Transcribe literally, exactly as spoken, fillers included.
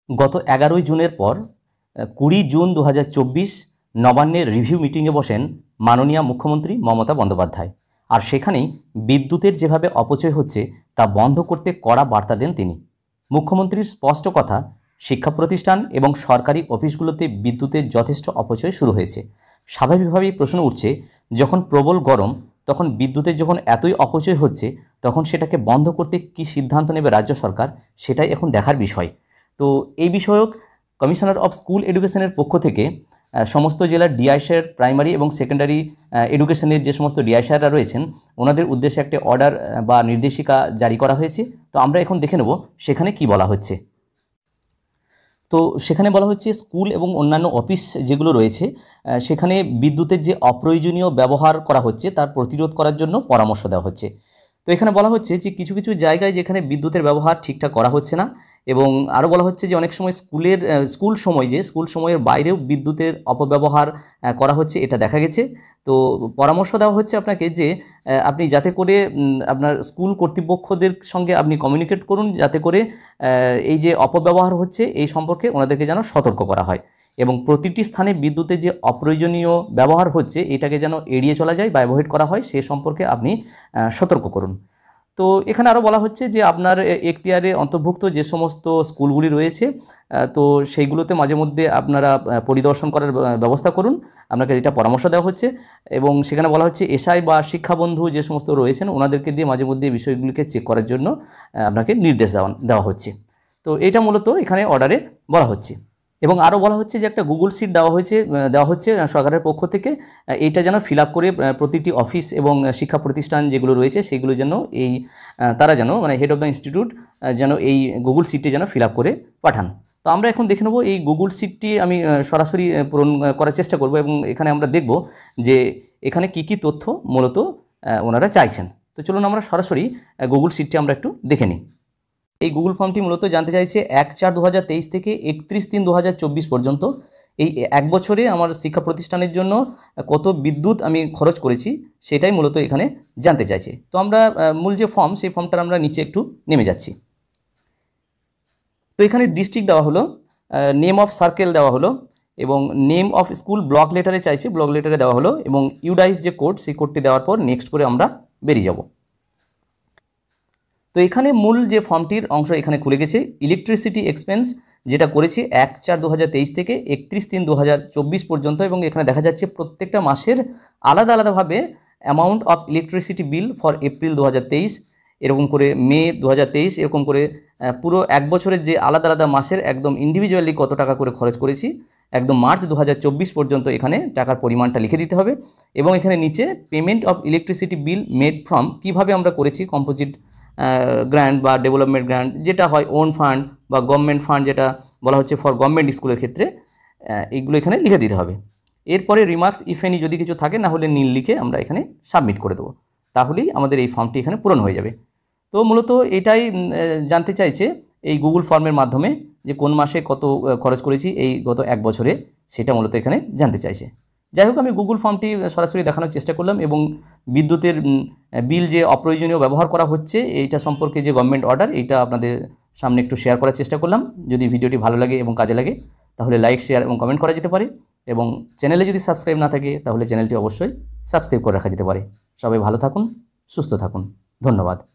গত এগারোই জুনের পর কুড়ি জুন দু হাজার চব্বিশ নবান্নের রিভিউ মিটিংয়ে বসেন মাননীয় মুখ্যমন্ত্রী মমতা বন্দ্যোপাধ্যায়। আর সেখানেই বিদ্যুতের যেভাবে অপচয় হচ্ছে তা বন্ধ করতে কড়া বার্তা দেন তিনি। মুখ্যমন্ত্রীর স্পষ্ট কথা, শিক্ষা প্রতিষ্ঠান এবং সরকারি অফিসগুলোতে বিদ্যুতের যথেষ্ট অপচয় শুরু হয়েছে। স্বাভাবিকভাবেই প্রশ্ন উঠছে, যখন প্রবল গরম তখন বিদ্যুতের যখন এতই অপচয় হচ্ছে তখন সেটাকে বন্ধ করতে কী সিদ্ধান্ত নেবে রাজ্য সরকার, সেটাই এখন দেখার বিষয়। তো এই বিষয়ক কমিশনার অফ স্কুল এডুকেশনের পক্ষ থেকে সমস্ত জেলার ডিআইসার প্রাইমারি এবং সেকেন্ডারি এডুকেশনের যে সমস্ত ডিআইসাররা রয়েছেন ওনাদের উদ্দেশ্যে একটা অর্ডার বা নির্দেশিকা জারি করা হয়েছে। তো আমরা এখন দেখে নেব সেখানে কি বলা হচ্ছে। তো সেখানে বলা হচ্ছে স্কুল এবং অন্যান্য অফিস যেগুলো রয়েছে সেখানে বিদ্যুতের যে অপ্রয়োজনীয় ব্যবহার করা হচ্ছে তার প্রতিরোধ করার জন্য পরামর্শ দেওয়া হচ্ছে। তো এখানে বলা হচ্ছে যে কিছু কিছু জায়গায় যেখানে বিদ্যুতের ব্যবহার ঠিকঠাক করা হচ্ছে না, এবং আরও বলা হচ্ছে যে অনেক সময় স্কুলের স্কুল সময় যে স্কুল সময়ের বাইরেও বিদ্যুতের অপব্যবহার করা হচ্ছে, এটা দেখা গেছে। তো পরামর্শ দেওয়া হচ্ছে আপনাকে যে আপনি যাতে করে আপনার স্কুল কর্তৃপক্ষদের সঙ্গে আপনি কমিউনিকেট করুন, যাতে করে এই যে অপব্যবহার হচ্ছে এই সম্পর্কে ওনাদেরকে যেন সতর্ক করা হয়, এবং প্রতিটি স্থানে বিদ্যুতের যে অপ্রয়োজনীয় ব্যবহার হচ্ছে এটাকে যেন এড়িয়ে চলা যায় বা অ্যাভয়েড করা হয় সে সম্পর্কে আপনি সতর্ক করুন। তো এখানে আরও বলা হচ্ছে যে আপনার এখতিয়ারে অন্তর্ভুক্ত যে সমস্ত স্কুলগুলি রয়েছে তো সেইগুলোতে মাঝে মধ্যে আপনারা পরিদর্শন করার ব্যবস্থা করুন, আপনাকে যেটা পরামর্শ দেওয়া হচ্ছে। এবং সেখানে বলা হচ্ছে এসআই বা শিক্ষাবন্ধু যে সমস্ত রয়েছেন ওনাদেরকে দিয়ে মাঝে মধ্যে বিষয়গুলিকে চেক করার জন্য আপনাকে নির্দেশ দেওয়া দেওয়া হচ্ছে। তো এটা মূলত এখানে অর্ডারে বলা হচ্ছে। এবং আরও বলা হচ্ছে যে একটা গুগল শিট দেওয়া হয়েছে দেওয়া হচ্ছে সরকারের পক্ষ থেকে, এইটা যেন ফিল আপ করে প্রতিটি অফিস এবং শিক্ষা প্রতিষ্ঠান যেগুলো রয়েছে সেগুলো যেন এই তারা যেন মানে হেড অফ দ্য ইনস্টিটিউট যেন এই গুগল শিটটি যেন ফিল আপ করে পাঠান। তো আমরা এখন দেখে নেব এই গুগল শিটটি আমি সরাসরি পূরণ করার চেষ্টা করব, এবং এখানে আমরা দেখব যে এখানে কি কি তথ্য মূলত ওনারা চাইছেন। তো চলুন আমরা সরাসরি গুগল শিটটি আমরা একটু দেখে নিই। এই গুগল ফর্মটি মূলত জানতে চাইছে এক চার দু হাজার তেইশ থেকে একত্রিশ তিন দু হাজার চব্বিশ পর্যন্ত এই এক বছরে আমার শিক্ষা প্রতিষ্ঠানের জন্য কত বিদ্যুৎ আমি খরচ করেছি সেটাই মূলত এখানে জানতে চাইছে। তো আমরা মূল যে ফর্ম সেই ফর্মটার আমরা নিচে একটু নেমে যাচ্ছি। তো এখানে ডিস্ট্রিক্ট দেওয়া হলো, নেম অফ সার্কেল দেওয়া হলো, এবং নেম অফ স্কুল ব্লক লেটারে চাইছে, ব্লক লেটারে দেওয়া হলো, এবং ইউডাইস যে কোড সেই কোডটি দেওয়ার পর নেক্সট করে আমরা বেরিয়ে যাব। তো এখানে মূল যে ফর্মটির অংশ এখানে খুলে গেছে, ইলেকট্রিসিটি এক্সপেন্স যেটা করেছি এক চার দু হাজার তেইশ থেকে একত্রিশ তিন দু হাজার চব্বিশ পর্যন্ত, এবং এখানে দেখা যাচ্ছে প্রত্যেকটা মাসের আলাদা আলাদাভাবে amount of electricity bill for April দু হাজার তেইশ, এরকম করে মে দু হাজার তেইশ, এরকম করে পুরো এক বছরের যে আলাদা আলাদা মাসের একদম ইন্ডিভিজুয়ালি কত টাকা করে খরচ করেছি একদম মার্চ দু হাজার চব্বিশ পর্যন্ত এখানে টাকার পরিমাণটা লিখে দিতে হবে। এবং এখানে নিচে payment of electricity bill made from কীভাবে আমরা করেছি, কম্পোজিট গ্র্যান্ট বা ডেভেলপমেন্ট গ্র্যান্ট যেটা হয়, ওন ফান্ড বা গভর্নমেন্ট ফান্ড যেটা বলা হচ্ছে ফর গভর্নমেন্ট স্কুলের ক্ষেত্রে, এইগুলো এখানে লিখে দিতে হবে। এরপরে রিমার্কস ইফ এনি যদি কিছু থাকে, না হলে নীল লিখে আমরা এখানে সাবমিট করে দেবো, তাহলেই আমাদের এই ফর্মটি এখানে পূরণ হয়ে যাবে। তো মূলত এটাই জানতে চাইছে এই গুগল ফর্মের মাধ্যমে যে কোন মাসে কত খরচ করেছি এই গত এক বছরে, সেটা মূলত এখানে জানতে চাইছে। যাই হোক, আমি গুগল ফর্মটি সরাসরি দেখানোর চেষ্টা করলাম, এবং বিদ্যুতের বিল যে অপ্রয়োজনীয় ব্যবহার করা হচ্ছে এইটা সম্পর্কে যে গভর্নমেন্ট অর্ডার এইটা আপনাদের সামনে একটু শেয়ার করার চেষ্টা করলাম। যদি ভিডিওটি ভালো লাগে এবং কাজে লাগে তাহলে লাইক, শেয়ার এবং কমেন্ট করা যেতে পারে, এবং চ্যানেলে যদি সাবস্ক্রাইব না থাকে তাহলে চ্যানেলটি অবশ্যই সাবস্ক্রাইব করে রাখা যেতে পারে। সবাই ভালো থাকুন, সুস্থ থাকুন, ধন্যবাদ।